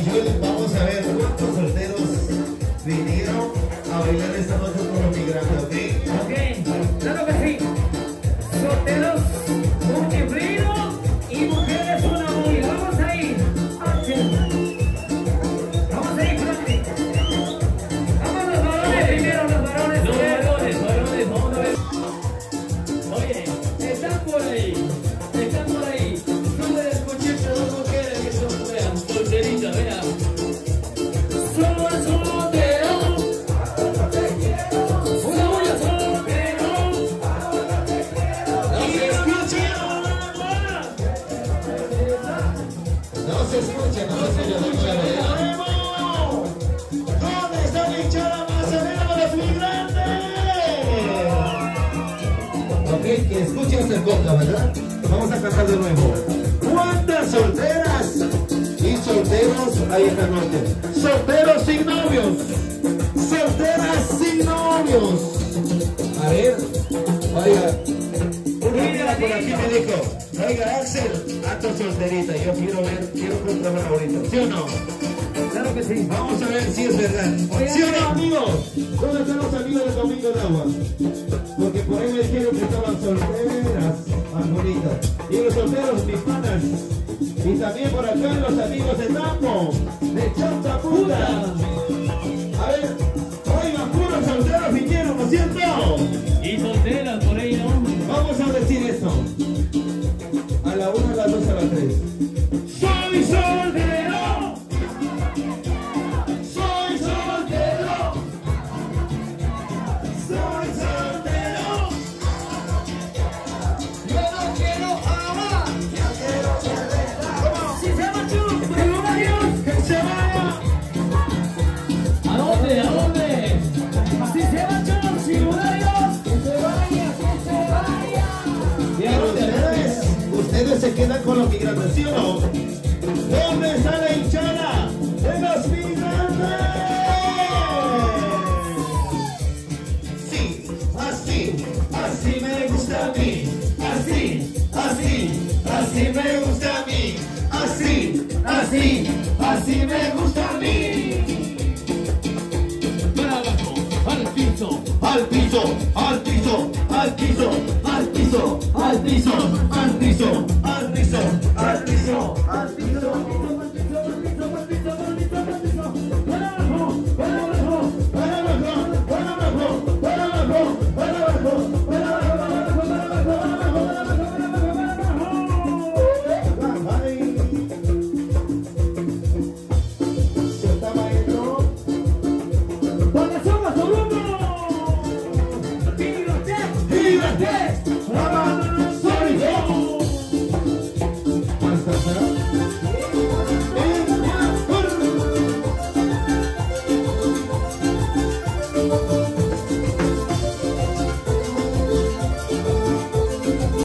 Vamos a ver cuántos solteros vinieron a bailar esta noche con los migrantes, ¿ok? Ok, claro que sí. Solteros, un híbrido y mujeres una muy. Vamos a ir. Vamos a ir, Frankie. Vamos los varones primero, los varones. Los varones, vamos a ver. Oye, están por ahí. Sube el cochete dos mujeres que son feas, solteritas, vean. Solo es soltero. Una bulla soltero. No se escucha, ¿dónde está la hinchada mazanera de los migrantes? Ok, que escuchen el conga, ¿verdad? Vamos a cantar de nuevo. ¿Cuántas solteras y solteros hay esta noche? Solteros sin novios. Solteras sin novios. A ver, oiga. Una amiga por aquí me dijo, oiga Axel, ando solterita, yo quiero comprarme ahorita, ¿sí o no? Claro que sí. Vamos a ver si es verdad. ¿Sí o no, amigos? ¿Dónde están los amigos de Domingo de Agua? Porque por ahí me dijeron que estaban solteras, más bonitas. Y los solteros, mis panas. Y también por acá los amigos de Tambo, de Chantaputa. A ver, oigan, puros solteros vinieron, ¿no es cierto? Y solteras por ahí, ¿no? Vamos a decir eso. A la 1, a la 2, a la 3. ¡Soy soltero! ¡Soy soltero! ¡Soy soltero! Yo no quiero amar. Yo quiero cerveza. Si se va Chu, que no adiós, que se vaya. ¿A dónde? Si se va Chu, si no adiós, que se vaya, que se vaya. Ustedes se quedan con los migrantes, ¿sí o no? ¿Dónde está la hinchada de los migrantes? Sí, así me gusta a mí. Así me gusta a mí. Así me gusta a mí. Para abajo, al piso. Al piso, al piso, al piso, al piso, al piso, al piso, al piso, al piso, al piso, al piso.